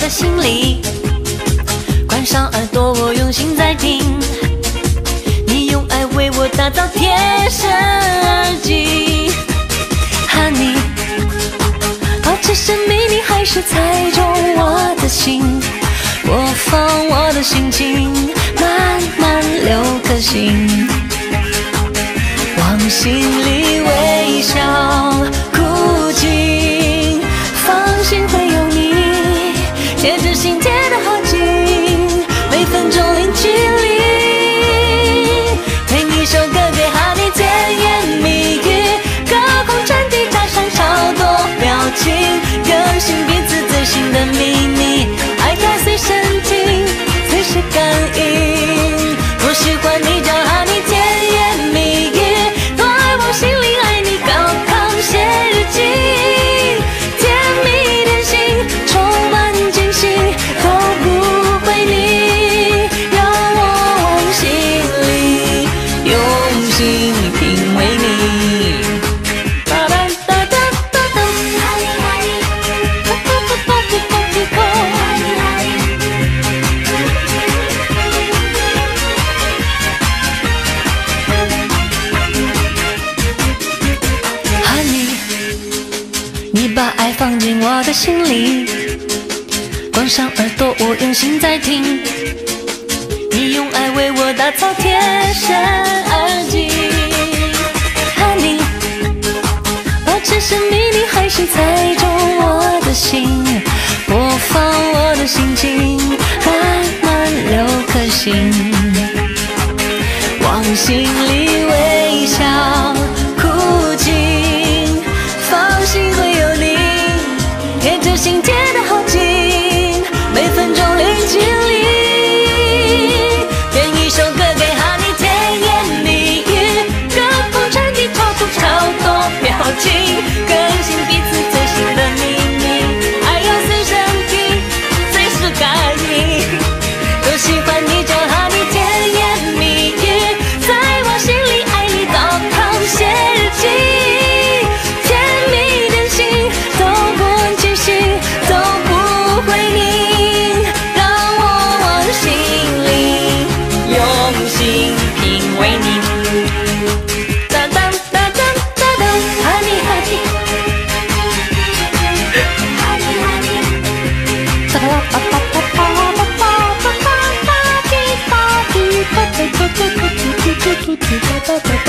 的心里，关上耳朵，我用心在听。你用爱为我打造贴身耳机 ，Honey， 保持神秘，你还是猜中我的心。播放我的心情，慢慢6颗星，往心里微笑，哭泣，放心会有你，贴着心贴得好近，每分钟零距离。听一首歌给哈你甜言蜜语，歌空传递加上超多表情，更新彼此最新的秘密，爱在随身听，随时感应。我喜欢你叫哈你甜言蜜语，多爱往心里爱你高亢写日记，甜蜜点心充满惊喜，都不会腻，让我往心里用心品味你。哒哒哒哒哒哒，哈利哈利，哒哒哒哒哒哒哒，哈利哈利。Honey， 你把爱放进我的心里，关上耳朵，我用心在听。你用爱为我打造贴身耳机 ，Honey， 保持神秘，你还是猜中我的心。播放我的心情，慢慢6颗星，往心里微笑，哭泣，放心会有你，贴着心贴得好近，每分钟零距离。点一首歌给哈你甜言蜜语，歌风传递超多表情，更新彼此最新的秘密，爱要随身听，随时感应。都喜欢你叫哈你甜言蜜语，在我心里爱你高亢写日记，甜蜜点心都不问惊喜，都不会腻，让我往心里用心品味你。哒哒哒哒哒哒，哈你哈你，哈你哈你，哒啦吧吧吧吧吧吧吧吧吧滴吧滴吧哒哒哒哒哒哒哒哒哒哒。